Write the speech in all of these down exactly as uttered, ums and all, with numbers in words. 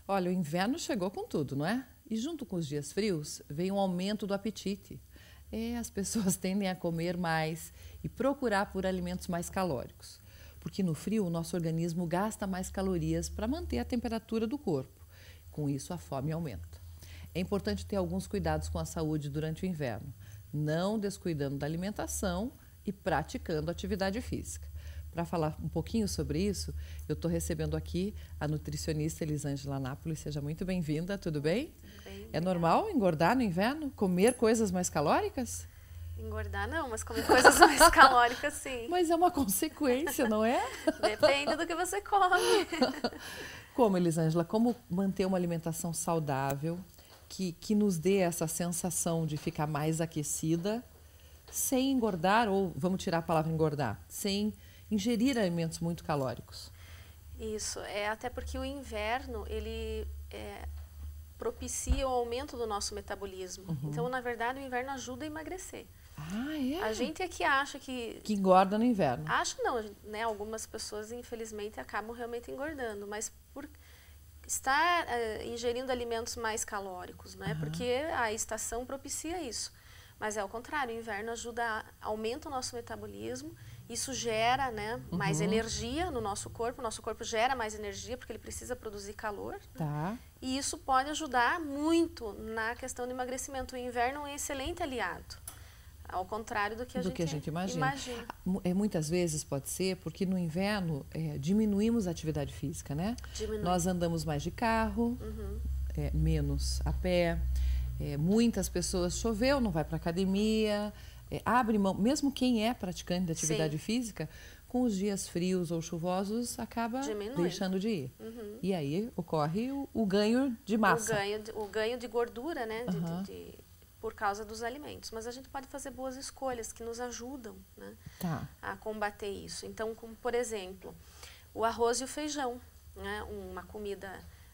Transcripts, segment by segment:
Olha, o inverno chegou com tudo, não é? E junto com os dias frios, veio um aumento do apetite. É, as pessoas tendem a comer mais e procurar por alimentos mais calóricos. Porque no frio, o nosso organismo gasta mais calorias para manter a temperatura do corpo. Com isso, a fome aumenta. É importante ter alguns cuidados com a saúde durante o inverno, não descuidando da alimentação e praticando atividade física. Para falar um pouquinho sobre isso, eu estou recebendo aqui a nutricionista Elisângela Napoli. Seja muito bem-vinda, tudo bem? Tudo bem, é obrigada. normal engordar no inverno? Comer coisas mais calóricas? Engordar não, mas comer coisas mais calóricas sim. Mas é uma consequência, não é? Depende do que você come. Como, Elisângela, como manter uma alimentação saudável que, que nos dê essa sensação de ficar mais aquecida sem engordar, ou vamos tirar a palavra engordar, sem ingerir alimentos muito calóricos? Isso, é até porque o inverno, ele é, propicia o aumento do nosso metabolismo. Uhum. Então, na verdade, o inverno ajuda a emagrecer. Ah, é? A gente é que acha que... Que engorda no inverno. Acha não, né? Algumas pessoas, infelizmente, acabam realmente engordando, mas por estar uh, ingerindo alimentos mais calóricos, né? Uhum. Porque a estação propicia isso. Mas é o contrário, o inverno ajuda, a, aumenta o nosso metabolismo, isso gera, né, mais uhum. energia no nosso corpo, o nosso corpo gera mais energia porque ele precisa produzir calor. Tá. Né? E isso pode ajudar muito na questão do emagrecimento. O inverno é um excelente aliado, ao contrário do que a, do gente, que a gente imagina. imagina. É, muitas vezes pode ser porque no inverno é, diminuímos a atividade física, né? Diminui. Nós andamos mais de carro, uhum. é, menos a pé. É, muitas pessoas choveu, não vai para academia, é, abre mão, mesmo quem é praticante de atividade Sim. física, com os dias frios ou chuvosos, acaba Diminui. deixando de ir. Uhum. E aí ocorre o, o ganho de massa. O ganho de, o ganho de gordura, né? De, uhum. de, de, por causa dos alimentos. Mas a gente pode fazer boas escolhas que nos ajudam, né? Tá. A combater isso. Então, como, por exemplo, o arroz e o feijão, né? Uma comida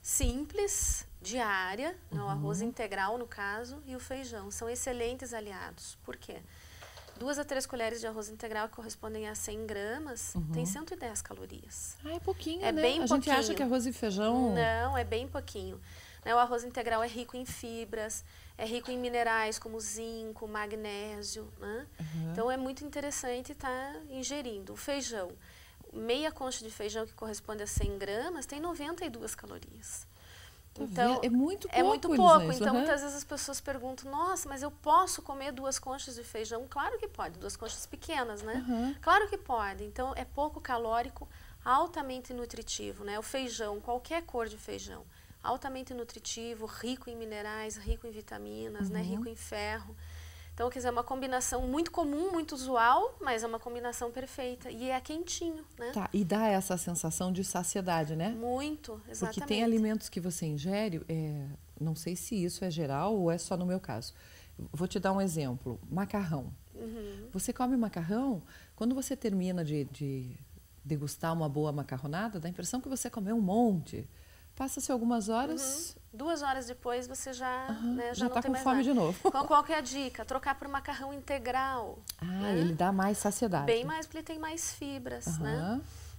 simples, diária, uhum. o arroz integral no caso, e o feijão. São excelentes aliados. Por quê? Duas a três colheres de arroz integral, que correspondem a cem gramas, uhum. tem cento e dez calorias. Ah, é pouquinho, é né? Bem a pouquinho. gente acha que arroz e feijão... Não, é bem pouquinho. O arroz integral é rico em fibras, é rico em minerais como zinco, magnésio, né? Uhum. Então é muito interessante estar ingerindo. O feijão, meia concha de feijão, que corresponde a cem gramas, tem noventa e duas calorias. Então, é muito pouco. É muito pouco. Elisângela. Então, uhum. muitas vezes as pessoas perguntam, nossa, mas eu posso comer duas conchas de feijão? Claro que pode, duas conchas pequenas, né? Uhum. Claro que pode. Então, é pouco calórico, altamente nutritivo, né? O feijão, qualquer cor de feijão, altamente nutritivo, rico em minerais, rico em vitaminas, uhum. né? Rico em ferro. Então, quer dizer, é uma combinação muito comum, muito usual, mas é uma combinação perfeita. E é quentinho, né? Tá, e dá essa sensação de saciedade, né? Muito, exatamente. Porque tem alimentos que você ingere, é, não sei se isso é geral ou é só no meu caso. Vou te dar um exemplo, macarrão. Uhum. Você come macarrão, quando você termina de, de degustar uma boa macarronada, dá a impressão que você comeu um monte. Passa-se algumas horas... Uhum. Duas horas depois você já, uhum. né, já, já não tá tem com mais fome nada. de novo. Qual, qual que é a dica? Trocar por macarrão integral. Ah, né? ele dá mais saciedade. Bem mais, porque ele tem mais fibras. Uhum. Né?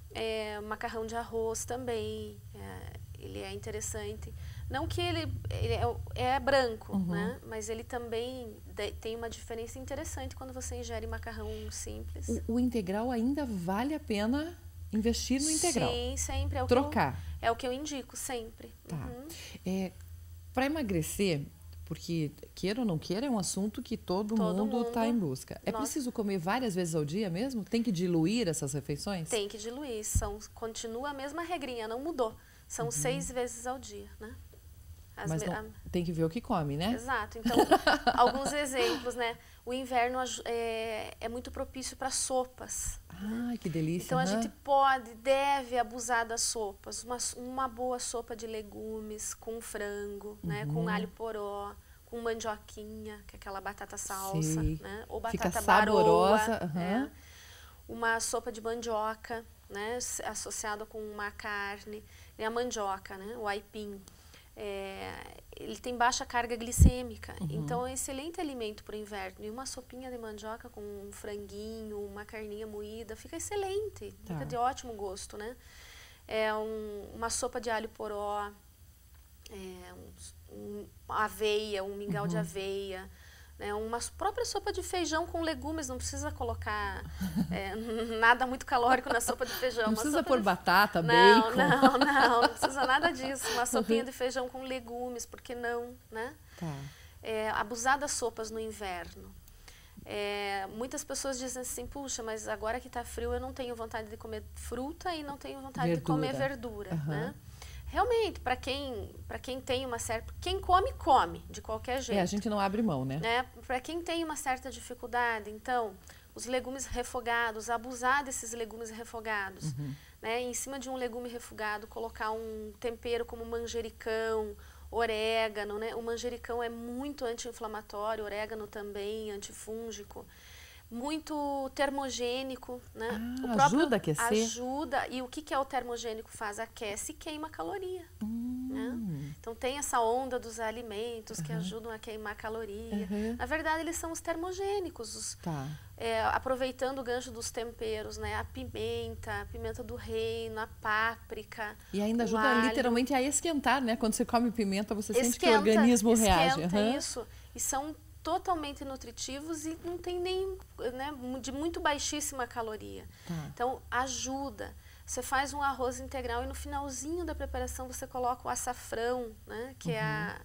É, macarrão de arroz também, é, ele é interessante. Não que ele, ele é, é branco, uhum. né? Mas ele também de, tem uma diferença interessante quando você ingere macarrão simples. O, o integral ainda vale a pena... investir no integral. Sim, sempre. É o Trocar. Que eu, é o que eu indico, sempre. Tá. Uhum. É, para emagrecer, porque queira ou não queira, é um assunto que todo, todo mundo está em busca. É Nossa. preciso comer várias vezes ao dia mesmo? Tem que diluir essas refeições? Tem que diluir. São, continua a mesma regrinha, não mudou. São uhum. seis vezes ao dia, né? As Mas não, a... tem que ver o que come, né? Exato. Então, alguns exemplos, né? O inverno é, é muito propício para sopas. Ai, que delícia. Então, uhum. a gente pode, deve abusar das sopas. Uma, uma boa sopa de legumes com frango, uhum. né? Com alho poró, com mandioquinha, que é aquela batata salsa, Sim. né? Ou batata Fica baroa, saborosa. Uhum. né? Uma sopa de mandioca, né? Associada com uma carne. E a mandioca, né? O aipim. É, ele tem baixa carga glicêmica, uhum. então é um excelente alimento para o inverno. E uma sopinha de mandioca com um franguinho, uma carninha moída, fica excelente, tá. fica de ótimo gosto, né? É um, uma sopa de alho poró, é, um, um, aveia, um mingau uhum. de aveia, né, uma própria sopa de feijão com legumes, não precisa colocar é, nada muito calórico na sopa de feijão. Não uma precisa sopa pôr de... batata, não, bacon. Não, não, não precisa nada disso. Uma sopinha de feijão com legumes, por que não, né? Tá. É, abusar das sopas no inverno. É, muitas pessoas dizem assim, puxa, mas agora que está frio eu não tenho vontade de comer fruta e não tenho vontade verdura. de comer verdura, uhum. né? Realmente, para quem, para quem tem uma certa... Quem come, come, de qualquer jeito. É, a gente não abre mão, né? né? Para quem tem uma certa dificuldade, então, os legumes refogados, abusar desses legumes refogados. Uhum. Né? Em cima de um legume refogado, colocar um tempero como manjericão, orégano, né? O manjericão é muito anti-inflamatório, orégano também, antifúngico. Muito termogênico, né? Ah, o próprio ajuda a aquecer? Ajuda. E o que, que é o termogênico faz? Aquece e queima caloria. Hum. Né? Então tem essa onda dos alimentos uhum. que ajudam a queimar caloria. Uhum. Na verdade, eles são os termogênicos. Os, tá. é, aproveitando o gancho dos temperos, né? A pimenta, a pimenta do reino, a páprica. E ainda ajuda alho. literalmente a esquentar, né? Quando você come pimenta, você esquenta, sente que o organismo reage. Esquenta, uhum. isso. E são totalmente nutritivos e não tem nem, né, de muito baixíssima caloria. Tá. Então, ajuda. Você faz um arroz integral e no finalzinho da preparação você coloca o açafrão, né, que uhum. é a,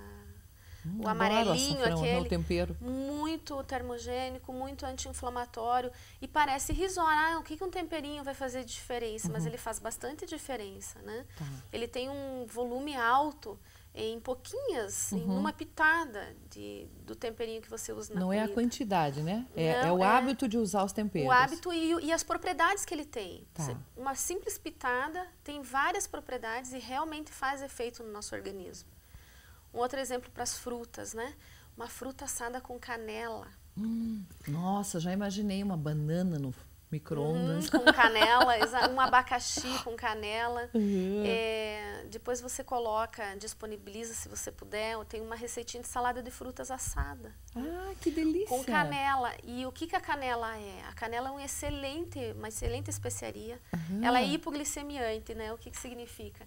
a, hum, o amarelinho, açafrão, aquele, o tempero. muito termogênico, muito anti-inflamatório e parece irrisório. Ah, o que, que um temperinho vai fazer de diferença? Uhum. Mas ele faz bastante diferença, né? Tá. Ele tem um volume alto em pouquinhas, uhum. em uma pitada de, do temperinho que você usa na Não comida. é a quantidade, né? É, Não, é o é hábito de usar os temperos. O hábito e, e as propriedades que ele tem. Tá. Uma simples pitada tem várias propriedades e realmente faz efeito no nosso organismo. Um outro exemplo para as frutas, né? Uma fruta assada com canela. Hum, nossa, já imaginei uma banana no micro-ondas. Uhum, com canela, um abacaxi com canela. Uhum. É, depois você coloca, disponibiliza se você puder. Tem uma receitinha de salada de frutas assada. Ah, que delícia! Com canela. E o que, que a canela é? A canela é um excelente, uma excelente especiaria. Uhum. Ela é hipoglicemiante, né? O que, que significa?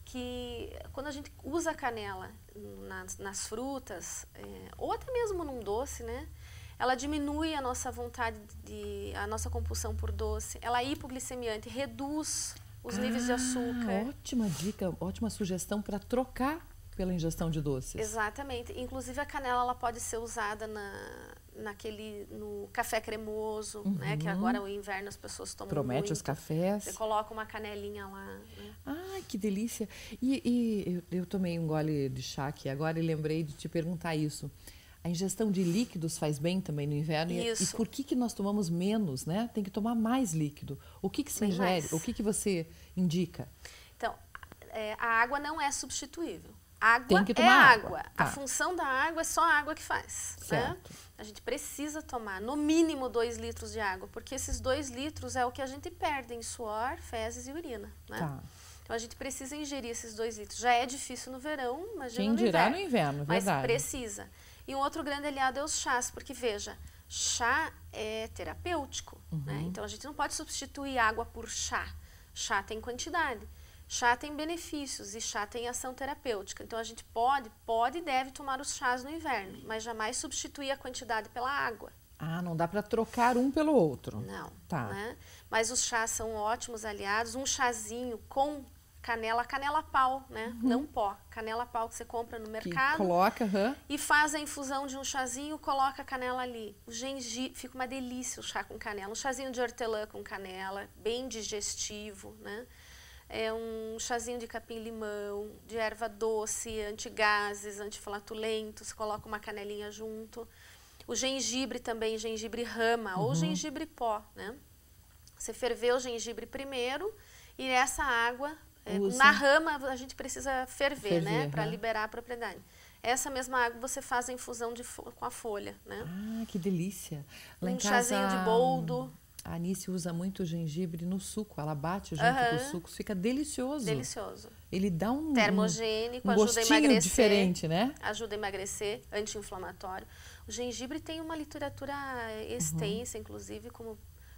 Que quando a gente usa a canela nas, nas frutas, é, ou até mesmo num doce, né? Ela diminui a nossa vontade, de, a nossa compulsão por doce. Ela é hipoglicemiante, reduz os ah, níveis de açúcar. Ótima dica, ótima sugestão para trocar pela ingestão de doces. Exatamente. Inclusive a canela ela pode ser usada na, naquele, no café cremoso, uhum. né? Que agora o inverno as pessoas tomam Promete muito. os cafés. Você coloca uma canelinha lá. Né? Ah, que delícia. E, e eu, eu tomei um gole de chá aqui agora e lembrei de te perguntar isso. A ingestão de líquidos faz bem também no inverno. Isso. E, e por que, que nós tomamos menos, né? Tem que tomar mais líquido. O que, que se ingere? Mais. O que, que você indica? Então, é, a água não é substituível. Água Tem que tomar é água. água. Tá. A função da água é só a água que faz. Né? A gente precisa tomar no mínimo dois litros de água, porque esses dois litros é o que a gente perde em suor, fezes e urina. Né? Tá. Então a gente precisa ingerir esses dois litros. Já é difícil no verão, imagina Quem no dirá inverno. no inverno, verdade. Mas precisa. E um outro grande aliado é os chás, porque veja, chá é terapêutico. Uhum. Né? Então a gente não pode substituir água por chá. Chá tem quantidade. Chá tem benefícios e chá tem ação terapêutica. Então a gente pode, pode e deve tomar os chás no inverno, mas jamais substituir a quantidade pela água. Ah, não dá para trocar um pelo outro. Não. Tá. Né? Mas os chás são ótimos aliados. Um chazinho com canela, canela pau, né? Uhum. Não pó. Canela pau que você compra no mercado. Que coloca, uhum. E faz a infusão de um chazinho, coloca a canela ali. O gengibre, fica uma delícia o chá com canela. Um chazinho de hortelã com canela, bem digestivo, né? É um chazinho de capim-limão, de erva doce, antigases, antiflatulentos, coloca uma canelinha junto. O gengibre também, gengibre rama uhum. ou gengibre pó, né? Você ferveu o gengibre primeiro e essa água, Usa. na rama a gente precisa ferver, ferver né? Para liberar a propriedade. Essa mesma água você faz a infusão de com a folha, né? Ah, que delícia. Lá um em casa, chazinho de boldo. A Anice usa muito gengibre no suco, ela bate junto uhum. com o suco, fica delicioso. Delicioso. Ele dá um termogênico, um, um ajuda a emagrecer. diferente, né? Ajuda a emagrecer, anti-inflamatório. O gengibre tem uma literatura extensa, uhum. inclusive, como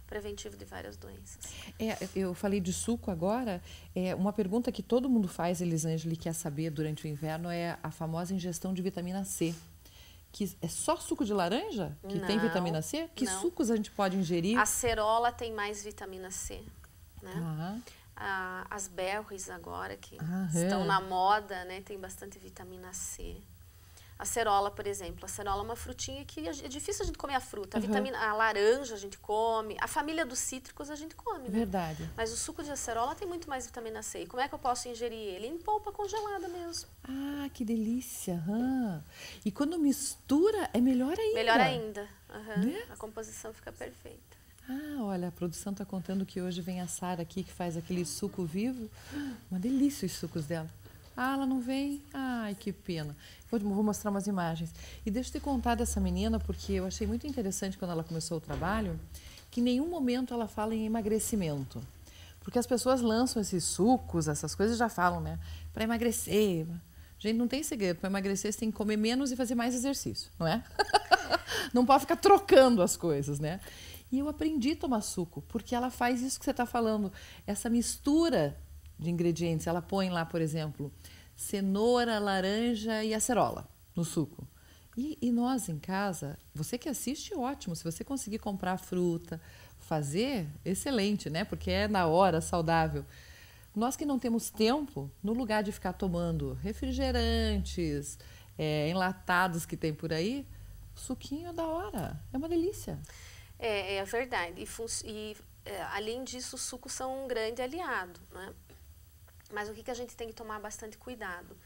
preventivo de várias doenças. É, eu falei de suco agora. É, uma pergunta que todo mundo faz, Elisângela, e quer saber durante o inverno é a famosa ingestão de vitamina C. Que é só suco de laranja que Não, tem vitamina C? Que não. sucos a gente pode ingerir? A acerola tem mais vitamina C, né? Ah, Ah, as berries agora, que Ah, estão é. na moda, né? Tem bastante vitamina C. A acerola, por exemplo. A acerola é uma frutinha que é difícil a gente comer a fruta. A, Uhum. vitamina, a laranja a gente come. A família dos cítricos a gente come, né? verdade. Mas o suco de acerola tem muito mais vitamina C. E como é que eu posso ingerir ele? Em polpa congelada mesmo. Ah, que delícia. Ah. E quando mistura, é melhor ainda. Melhor ainda. Aham. Né? A composição fica perfeita. Ah, olha, a produção está contando que hoje vem a Sara aqui, que faz aquele suco vivo. Uma delícia os sucos dela. Ah, ela não vem? Ai, que pena. Vou, vou mostrar umas imagens. E deixa eu te contar dessa menina, porque eu achei muito interessante quando ela começou o trabalho, que em nenhum momento ela fala em emagrecimento. Porque as pessoas lançam esses sucos, essas coisas, já falam, né? Para emagrecer. Gente, não tem segredo. Para emagrecer, você tem que comer menos e fazer mais exercício, não é? Não pode ficar trocando as coisas, né? E eu aprendi a tomar suco, porque ela faz isso que você está falando, essa mistura de ingredientes. Ela põe lá, por exemplo, cenoura, laranja e acerola no suco. E, e nós em casa, você que assiste, ótimo. Se você conseguir comprar fruta, fazer, excelente, né? Porque é na hora, saudável. Nós que não temos tempo, no lugar de ficar tomando refrigerantes, é, enlatados que tem por aí, o suquinho é da hora, é uma delícia. É, é verdade. E, e é, além disso, os sucos são um grande aliado, né? Mas o que, que a gente tem que tomar bastante cuidado?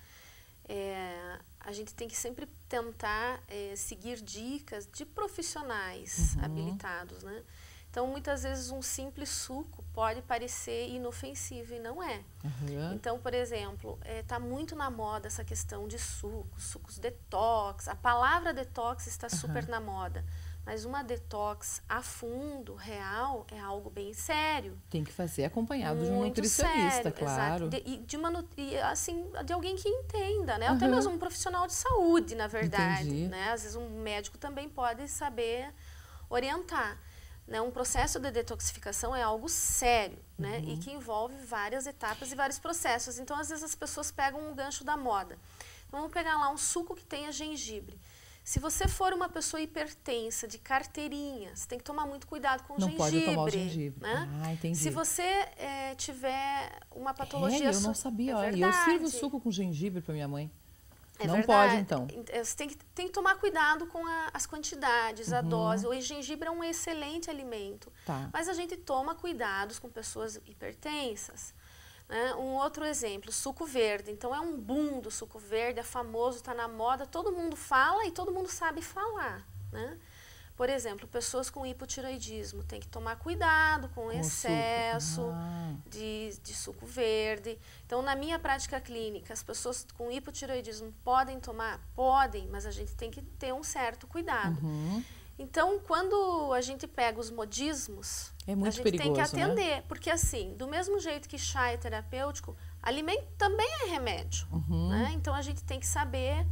É, a gente tem que sempre tentar é, seguir dicas de profissionais Uhum. habilitados, né? Então, muitas vezes, um simples suco pode parecer inofensivo e não é. Uhum. Então, por exemplo, está muito na moda essa questão de sucos, sucos detox. A palavra detox está Uhum. super na moda. Mas uma detox a fundo, real, é algo bem sério. Tem que fazer acompanhado de um Muito nutricionista, sério, claro. exato. De, e de uma, e, assim, de alguém que entenda, né? Uhum. Até mesmo um profissional de saúde, na verdade. Entendi. Né? Às vezes um médico também pode saber orientar. Né? Um processo de detoxificação é algo sério, né? Uhum. E que envolve várias etapas e vários processos. Então, às vezes, as pessoas pegam um gancho da moda. Então, vamos pegar lá um suco que tenha gengibre. Se você for uma pessoa hipertensa, de carteirinha, você tem que tomar muito cuidado com o Não gengibre. pode tomar o gengibre. Né? Ah, entendi. Se você é, tiver uma patologia... É, eu não sabia. É Olha, verdade. eu sirvo suco com gengibre para minha mãe. É não verdade. pode, então. Você tem que, tem que tomar cuidado com a, as quantidades, Uhum. a dose. O gengibre é um excelente alimento. Tá. Mas a gente toma cuidados com pessoas hipertensas. Né? Um outro exemplo, suco verde. Então, é um boom do suco verde, é famoso, está na moda, todo mundo fala e todo mundo sabe falar. Né? Por exemplo, pessoas com hipotireoidismo têm que tomar cuidado com, Com excesso ah. de, de suco verde. Então, na minha prática clínica, as pessoas com hipotireoidismo podem tomar? Podem, mas a gente tem que ter um certo cuidado. Uhum. Então, quando a gente pega os modismos, É muito a gente perigoso, tem que atender. né? Porque assim, do mesmo jeito que chá é terapêutico, alimento também é remédio. Uhum. Né? Então, a gente tem que saber,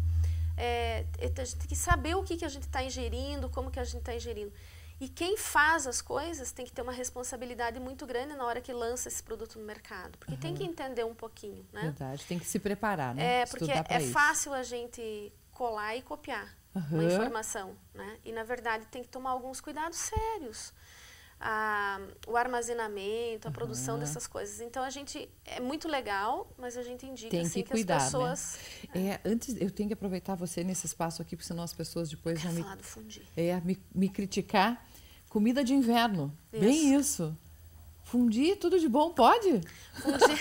é, a gente tem que saber o que, que a gente está ingerindo, como que a gente está ingerindo. E quem faz as coisas tem que ter uma responsabilidade muito grande na hora que lança esse produto no mercado. Porque uhum. tem que entender um pouquinho. Né? Verdade, tem que se preparar, né? É, porque Estudar é isso. fácil a gente colar e copiar uhum. uma informação, né? E, na verdade, tem que tomar alguns cuidados sérios. Ah, o armazenamento, a uhum. produção dessas coisas. Então, a gente... É muito legal, mas a gente indica tem assim, que, que cuidar, as pessoas... Né? É, antes, eu tenho que aproveitar você nesse espaço aqui, porque senão as pessoas depois vão me, falar do fundi. É, me, me criticar. Comida de inverno. Isso. Bem isso. Fundir, tudo de bom, pode? Fundir...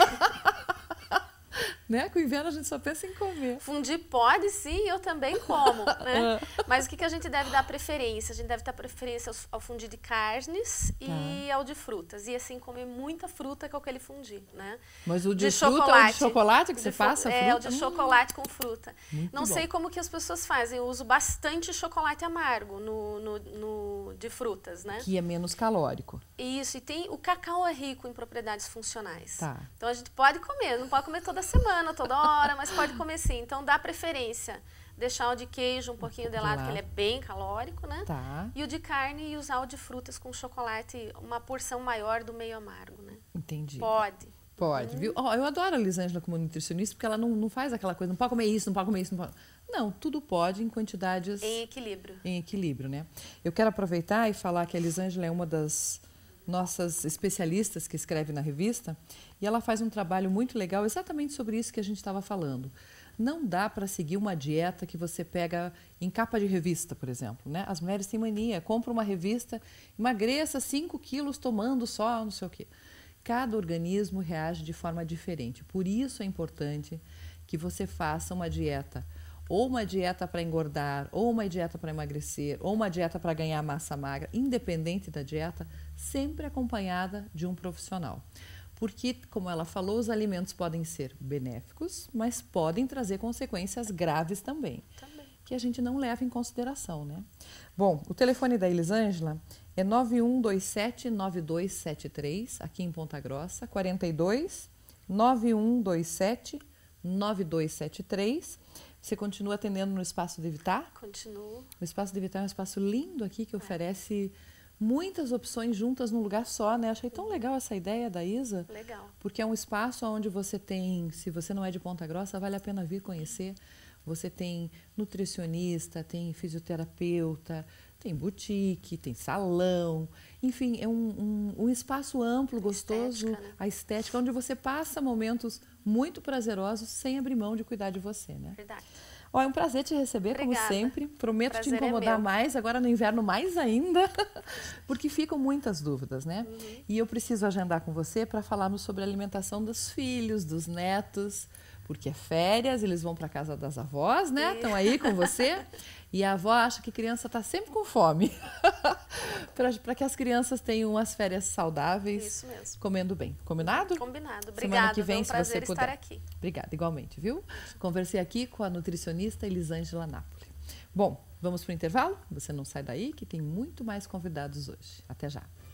Né? Com o inverno a gente só pensa em comer. Fundir pode, sim, eu também como. Né? Mas o que, que a gente deve dar preferência? A gente deve dar preferência ao, ao fundir de carnes tá. e ao de frutas. E assim, comer muita fruta com aquele fundir. Né? Mas o de, de fruta chocolate, é o de chocolate que você passa? É, fruta? o de chocolate hum. com fruta. Muito Não bom. sei como que as pessoas fazem. Eu uso bastante chocolate amargo no, no, no, de frutas. Né? Que é menos calórico. Isso, e tem, o cacau é rico em propriedades funcionais. Tá. Então a gente pode comer, não pode comer toda semana, toda hora, mas pode comer sim. Então dá preferência deixar o de queijo um pouquinho Um de pouco lado, de que ele é lado. bem calórico, né? Tá, E o de carne e usar o de frutas com chocolate, uma porção maior do meio amargo, né? entendi. Pode. Pode, Uhum. viu? Ó, eu adoro a Elisângela como nutricionista, porque ela não, não faz aquela coisa, não pode comer isso, não pode comer isso, não pode... Não, tudo pode em quantidades... Em equilíbrio. Em equilíbrio, né? Eu quero aproveitar e falar que a Elisângela é uma das nossas especialistas que escreve na revista e ela faz um trabalho muito legal exatamente sobre isso que a gente estava falando. Não dá para seguir uma dieta que você pega em capa de revista, por exemplo, né? As mulheres têm mania, compra uma revista, emagreça cinco quilos tomando só não sei o quê. Cada organismo reage de forma diferente. Por isso é importante que você faça uma dieta, ou uma dieta para engordar, ou uma dieta para emagrecer, ou uma dieta para ganhar massa magra, independente da dieta, sempre acompanhada de um profissional. Porque, como ela falou, os alimentos podem ser benéficos, mas podem trazer consequências graves também, Também. que a gente não leva em consideração, né? Bom, o telefone da Elisângela é nove um dois sete, nove dois sete três, aqui em Ponta Grossa, quarenta e dois, nove um dois sete, nove dois sete três. Você continua atendendo no Espaço de Vitar? Continuo. O Espaço de Vitar é um espaço lindo aqui que oferece muitas opções juntas num lugar só, né? Achei tão legal essa ideia da Isa. Legal. Porque é um espaço onde você tem, se você não é de Ponta Grossa, vale a pena vir conhecer. Você tem nutricionista, tem fisioterapeuta, tem boutique, tem salão, enfim, é um, um, um espaço amplo, gostoso, Estética, né? a estética, onde você passa momentos muito prazerosos sem abrir mão de cuidar de você, né? Verdade. Ó, é um prazer te receber, Obrigada. como sempre. Prometo Prazer te é incomodar meu. mais, agora no inverno mais ainda, porque ficam muitas dúvidas, né? Uhum. E eu preciso agendar com você para falarmos sobre a alimentação dos filhos, dos netos, porque é férias, eles vão para casa das avós, né? Estão aí com você. E a avó acha que criança está sempre com fome. Para que as crianças tenham as férias saudáveis, Isso mesmo. comendo bem. Combinado? Combinado. Semana Obrigada. que vem, Foi um se prazer você estar puder. aqui. Obrigada, igualmente, viu? Conversei aqui com a nutricionista Elisângela Napoli. Bom, vamos para o intervalo? Você não sai daí, que tem muito mais convidados hoje. Até já.